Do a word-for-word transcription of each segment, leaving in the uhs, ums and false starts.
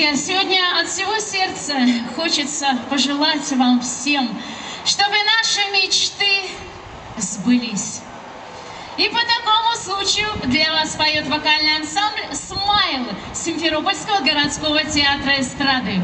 Друзья, сегодня от всего сердца хочется пожелать вам всем, чтобы наши мечты сбылись. И по такому случаю для вас поет вокальный ансамбль «Смайл» Симферопольского городского театра эстрады.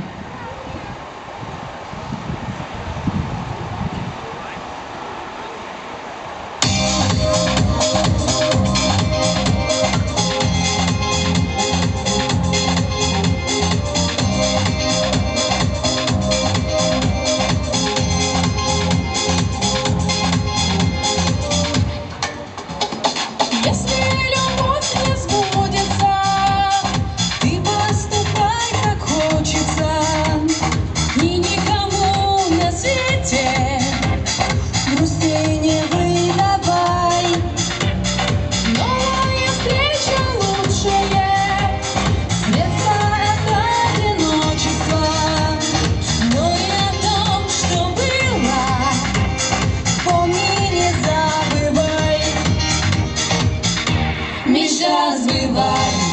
Мечта сбывается.